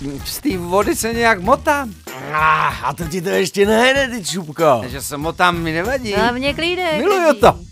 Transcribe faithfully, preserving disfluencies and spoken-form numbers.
Z té vody se nějak motám. Ah, a to ti to ještě nejde, ty čupko. Že se motám mi nevadí. Hlavně klídek. Miluju to.